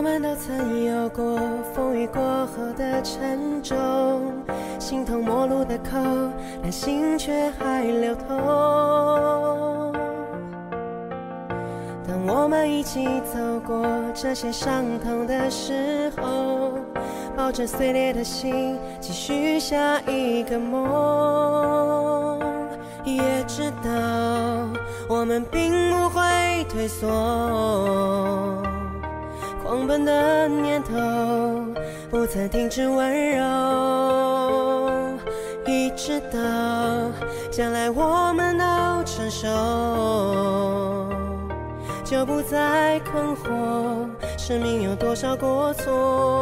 我们都曾有过风雨过后的沉重，形同陌路的口，但心却还流通。当我们一起走过这些伤痛的时候，抱着碎裂的心，继续下一个梦。也知道我们并不会退缩，狂奔的念头不曾停止温柔，一直到将来我们都成熟，就不再困惑生命有多少过错。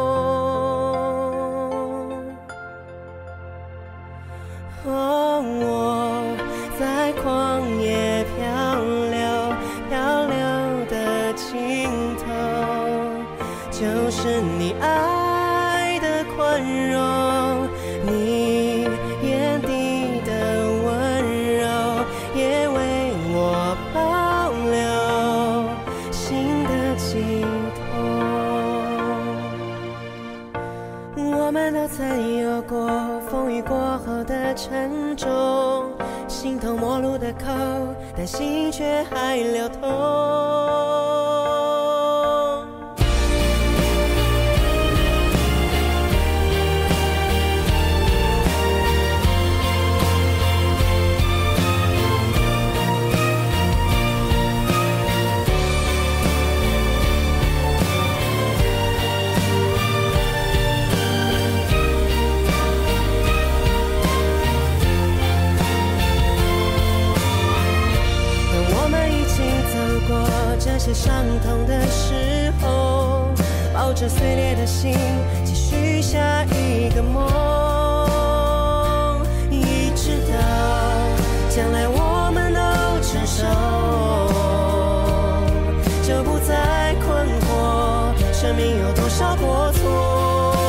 我在旷野漂流，漂流的尽头就是你爱的宽容，你眼底的温柔也为我保留新的寄托。我们都曾有过风雨过后的沉重，形同陌路的口，但心却还流通。这些伤痛的时候，抱着碎裂的心，继续下一个梦。一直到将来我们都成熟，就不再困惑生命有多少过错。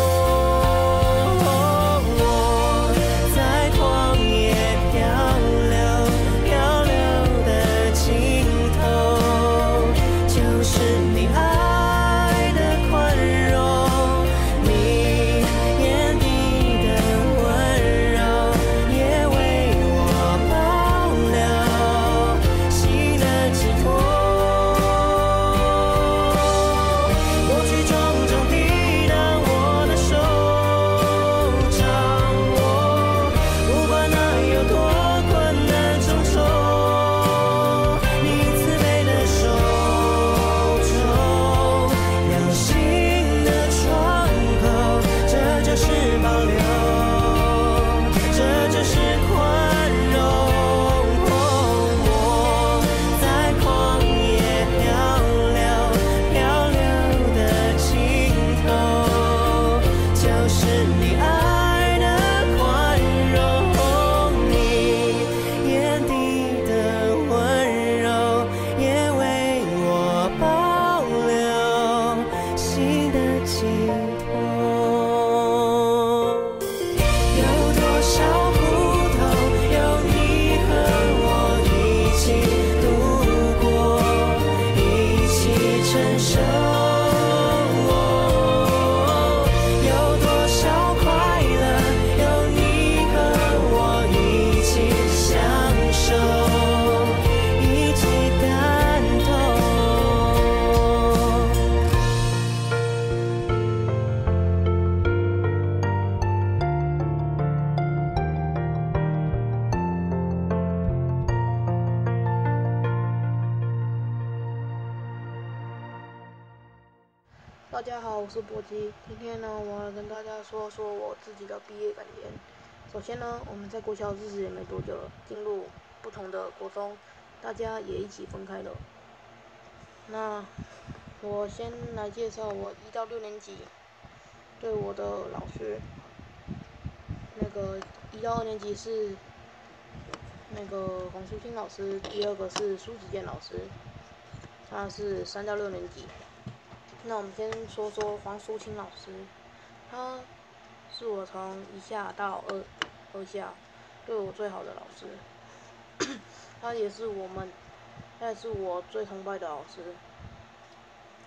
大家好，我是波基。今天呢，我要跟大家说说我自己的毕业感言。首先呢，我们在国小日子也没多久了，进入不同的国中，大家也一起分开了。那我先来介绍我1到6年级对我的老师。那个1到2年级是那个黄淑清老师，第二个是苏子健老师，他是3到6年级。那我们先说说黄淑清老师，他是我从1下到2下对我最好的老师，他也是我最崇拜的老师。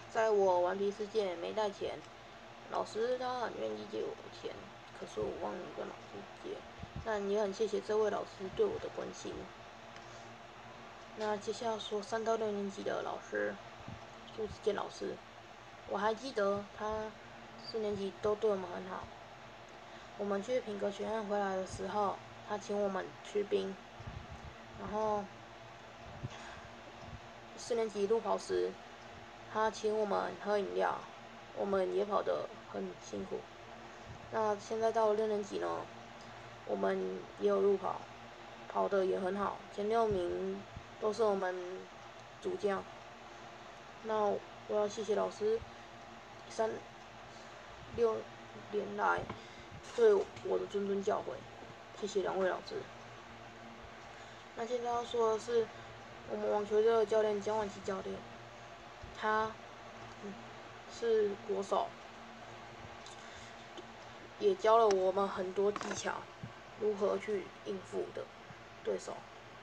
在我顽皮世界没带钱，老师他很愿意借我钱，可是我忘了跟老师借。但也很谢谢这位老师对我的关心。那接下来说3到6年级的老师，苏子健老师，我还记得他4年级都对我们很好。我们去品格学院回来的时候，他请我们吃冰，然后4年级路跑时，他请我们喝饮料，我们也跑得很辛苦。那现在到了6年级呢，我们也有路跑，跑得也很好，前6名都是我们主将。那我要谢谢老师6年来对我的谆谆教诲，谢谢2位老师。那现在要说的是，我们网球队的教练江婉琪教练，他是国手，也教了我们很多技巧，如何去应付的对手。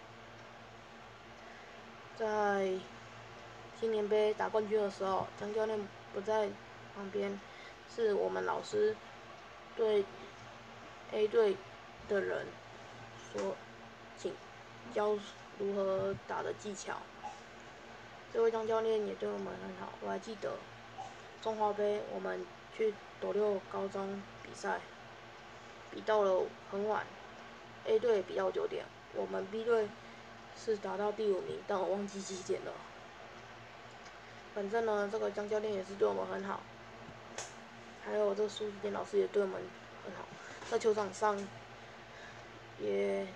在青年杯打冠军的时候，江教练不在旁边，是我们老师对 A 队的人说，请教如何打的技巧。这位江教练也对我们很好，我还记得中华杯我们去斗六高中比赛，比到了很晚 ，A 队比到9点，我们 B 队是打到第5名，但我忘记几点了。反正呢，这个江教练也是对我们很好，还有这苏子健老师也对我们很好，在球场上也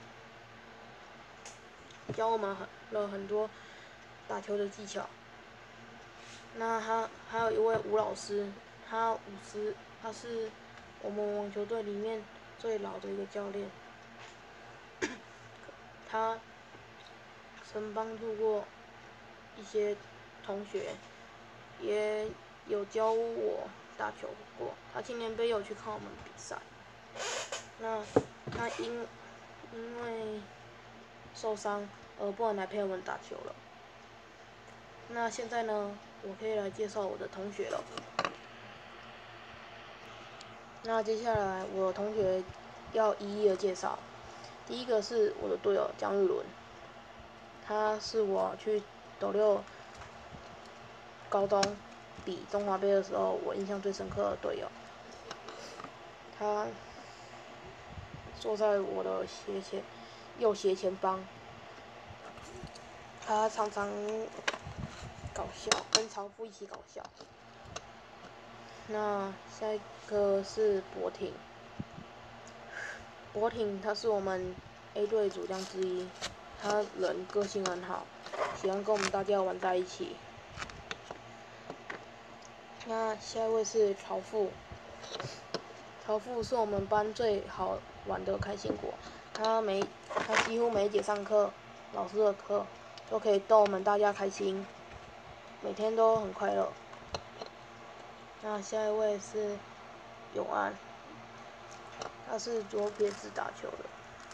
教我们很多打球的技巧。那还有一位吴老师，他是我们网球队里面最老的一个教练，他曾帮助过一些同学，也有教我打球过。他青年杯有去看我们比赛。那他因为受伤而不能来陪我们打球了。那现在呢，我可以来介绍我的同学了。那接下来我的同学要一一的介绍。第一个是我的队友江玉伦，他是我去斗六高中比中华杯的时候，我印象最深刻的队友。他坐在我的右斜前方，他常常搞笑，跟曹夫一起搞笑。那下一个是博挺，博挺他是我们 A 队主将之一，他人个性很好，喜欢跟我们大家玩在一起。那下一位是曹富，曹富是我们班最好玩的开心果，他几乎每一节上课，老师的课都可以逗我们大家开心，每天都很快乐。那下一位是永安，他是左撇子打球的，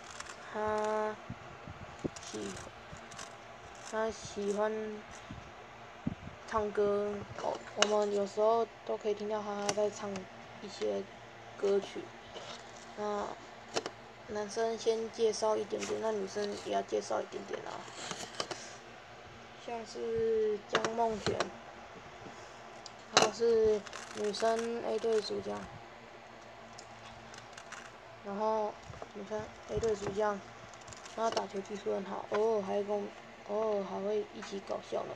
他喜欢唱歌，我们有时候都可以听到他在唱一些歌曲。那男生先介绍一点点，那女生也要介绍一点点啊。像是江梦璇，她是女生 A 队主将，然后女生 A 队主将，她打球技术很好，偶尔还会一起搞笑呢。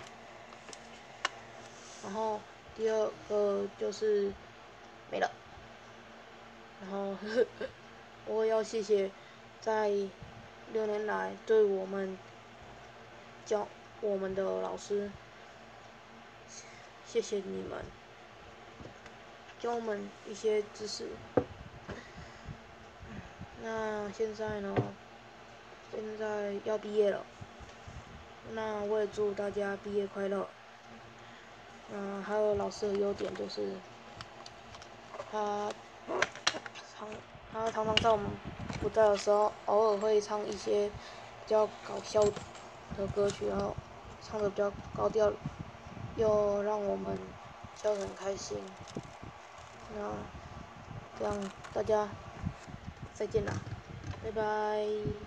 然后第二个就是没了。然后我也要谢谢在6年来对我们教我们的老师，谢谢你们教我们一些知识。那现在呢？现在要毕业了，那我也祝大家毕业快乐。还有老师的优点就是，他常常在我们不在的时候，偶尔会唱一些比较搞笑的歌曲，然后唱的比较高调， 又让我们笑得很开心。那这样大家再见啦，拜拜。